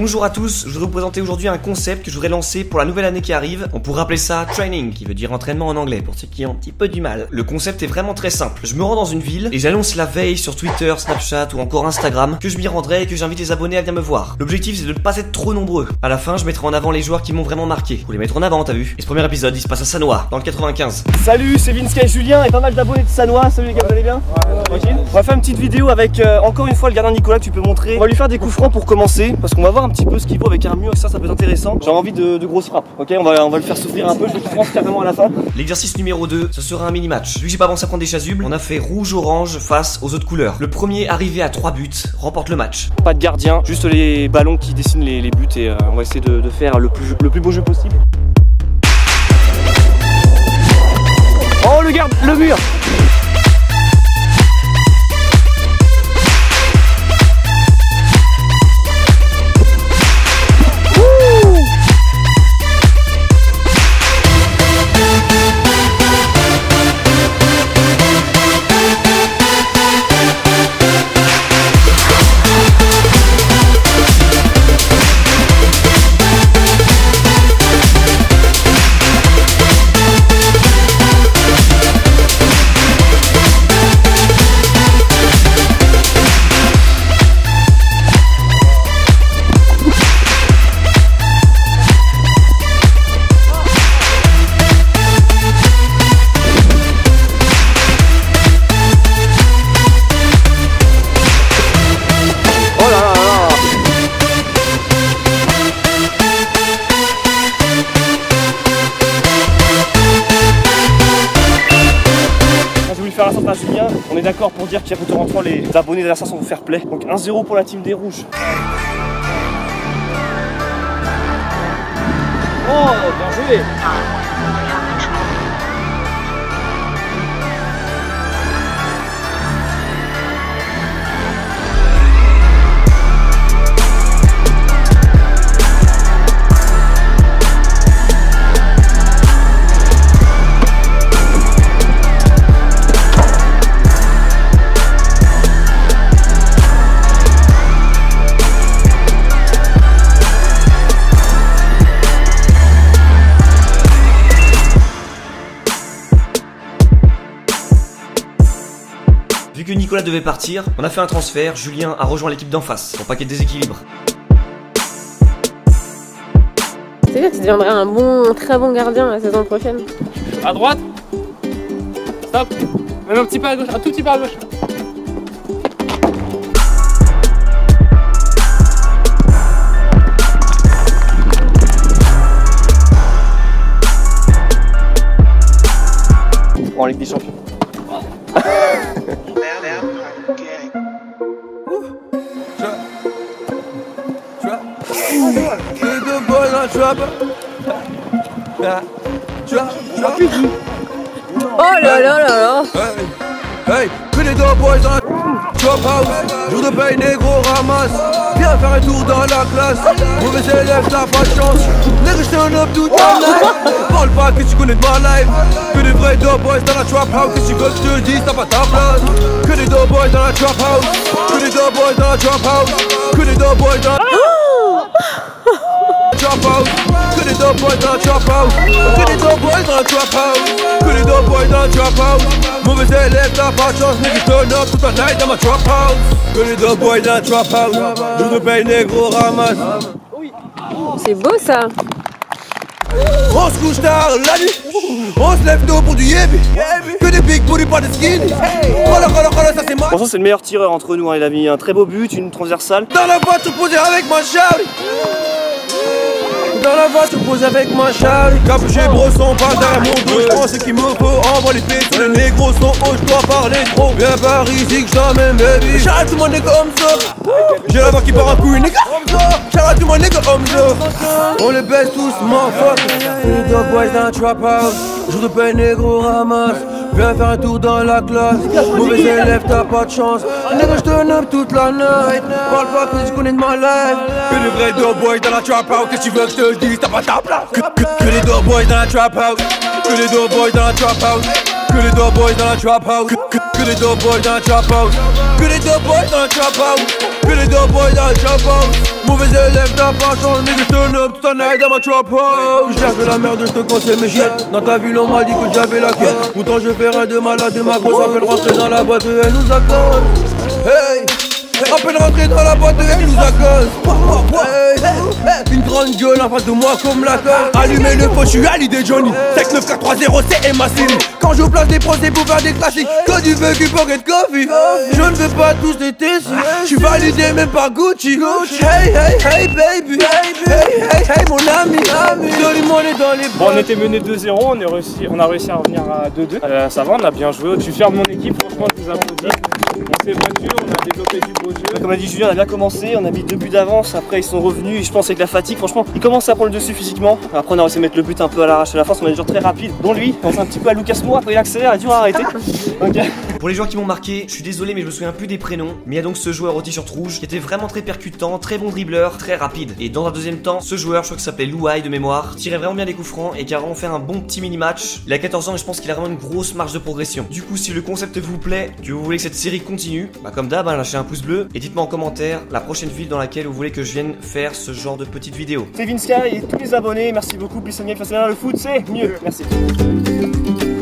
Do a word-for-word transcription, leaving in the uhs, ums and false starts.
Bonjour à tous, je voudrais vous présenter aujourd'hui un concept que je voudrais lancer pour la nouvelle année qui arrive. On pourrait appeler ça training, qui veut dire entraînement en anglais, pour ceux qui ont un petit peu du mal. Le concept est vraiment très simple. Je me rends dans une ville et j'annonce la veille sur Twitter, Snapchat ou encore Instagram que je m'y rendrai et que j'invite les abonnés à venir me voir. L'objectif c'est de ne pas être trop nombreux. À la fin, je mettrai en avant les joueurs qui m'ont vraiment marqué. Pour les mettre en avant, t'as vu? Et ce premier épisode, il se passe à Sannois, dans le quatre-vingt-quinze. Salut, c'est Vince et Julien et pas mal d'abonnés de Sannois. Salut les gars, vous allez bien? Ouais, tranquille. On va faire une petite vidéo avec euh, encore une fois le gardien Nicolas que tu peux montrer. On va lui faire des coups francs pour commencer parce qu'on va voir un petit peu ce qu'il vaut avec un mur et ça, ça peut être intéressant. J'ai envie de, de grosses frappes. Ok, on va, on va le faire souffrir un peu. Je le France carrément à la fin. L'exercice numéro deux, ce sera un mini-match. Vu que j'ai pas avancé à prendre des chasubles, on a fait rouge-orange face aux autres couleurs. Le premier arrivé à trois buts remporte le match. Pas de gardien, juste les ballons qui dessinent les, les buts et euh, on va essayer de, de faire le plus, le plus beau jeu possible. Oh le garde, le mur. Faire un centre à Julien, on est d'accord pour dire qu'il y a plutôt rentrant les abonnés derrière ça sont fair play. Donc un zéro pour la team des rouges. Oh, bien joué. Vu que Nicolas devait partir, on a fait un transfert, Julien a rejoint l'équipe d'en face, pour pas qu'il y ait de déséquilibre. C'est bien, tu deviendrais un bon, très bon gardien la saison prochaine. À droite. Stop. Même un petit pas à gauche, un tout petit pas à gauche. En Ligue des Champions. Oh là là là là. Hey, que les deux boys dans la trap house. Jour de paye, négro ramasse. Viens faire un tour dans la classe. Mauvais élève, t'as pas de chance. Négro, j'te un up toute la night. Parle pas que tu connais de ma life. Que des vrais deux boys dans la trap house. Que tu veux que je te le dise, t'as pas ta place. Que les deux boys dans la trap house. Que les deux boys dans la trap house. Que les deux boys dans la trap house. Que les deux boys dans la trap house. Que les deux boys dans la trap house. Que les deux boys dans la trap house. Mauvais élève, t'as pas de chance. Nigga, turn up toute la night dans ma trap house. Que les deux boys dans la trap house. Jour de paye, négro ramasse. C'est beau ça. On se couche tard la nuit. On se lève tôt pour du yébi. Que des big booty, pas de skin. Voilà, voilà, voilà, ça c'est moi. Pour l'instant c'est le meilleur tireur entre nous, hein. Il a mis un très beau but, une transversale. Dans la voiture posée avec ma charlie. Dans la voiture posée avec ma charlie. Capuché, brosson, pas derrière mon dos. Je prends ce qu'il me faut, envoie les pieds. Les négros sont hauts, je dois parler trop. Viens par ici que j'emmène baby. Charlie, tout le monde est comme ça. J'ai la voix qui part en couille, nigga. Charlie, tout le monde est comme ça. On les baisse tous, motherfucker. Les deux boys dans la trap house. Jour de paye, négro ramasse. Viens faire un tour dans la classe. Mauvais élève, t'as pas de chance. Nigga, je turn up toute la night. Parle pas que tu connais de ma life. Que les vrais deux boys dans la trap house. Qu'est-ce que tu veux que je te dise, t'as pas ta place. Que, que, que les deux boys dans la trap house. Que les deux boys dans la trap house. Que les deux boys dans la trap house. Que, que, que les deux boys dans la trap house. Que les deux boys dans la trap house. Que les deux boys dans la trap house. Mauvais élève, t'as pas changé, mais je te nomme tout en aide dans ma trap house. J'ai fait la merde, je te conseille mes chiettes. Dans ta ville, on m'a dit que j'avais la quête. Pourtant, je fais rien de malade, ma grosse appelle rentrer dans la boîte, elle nous accorde. Hey! À peine rentré dans la boîte, elle nous accorde. Hey, hey, une grande gueule en face de moi comme la colle. Allumez le feu, je suis Ali de Johnny. cinq neuf quatre trois zéro, c'est ma série. Quand je place des procès pour faire des classiques, que du vécu pocket coffee. Je ne veux pas tous les tester. Je suis validé même par Gucci. Hey, hey, hey, baby. Hey, hey, hey, mon ami. Donne-moi les dans les Bon, on était mené deux zéro, on, est réussi, on a réussi à revenir à deux deux. Euh, ça va, on a bien joué. Je suis fier de mon équipe, franchement, je vous applaudis. On s'est battu, on a développé du beau jeu. Comme a dit Julien, on a bien commencé, on a mis deux buts d'avance, après ils sont revenus et je pense avec la fatigue, franchement, ils commencent à prendre le dessus physiquement. Après on a réussi à mettre le but un peu à l'arrache à la force, on a des joueurs très rapides, dont lui, on pense un petit peu à Lucas Moura, après il accélère, il a dû arrêter. Okay. Pour les joueurs qui m'ont marqué, je suis désolé mais je me souviens plus des prénoms, mais il y a donc ce joueur au t-shirt rouge qui était vraiment très percutant, très bon dribbleur, très rapide. Et dans un deuxième temps, ce joueur, je crois que ça s'appelait Louaï de mémoire, tirait vraiment bien les coups francs et qui a vraiment fait un bon petit mini-match. Il a quatorze ans et je pense qu'il a vraiment une grosse marge de progression. Du coup, si le concept vous plaît, que vous voulez que cette série continue, bah comme d'hab, hein, lâchez un pouce bleu et dites-moi en commentaire la prochaine ville dans laquelle vous voulez que je vienne faire ce genre de petites vidéos. C'est Vinska et tous les abonnés, merci beaucoup, Bissonier, le foot, c'est mieux, merci.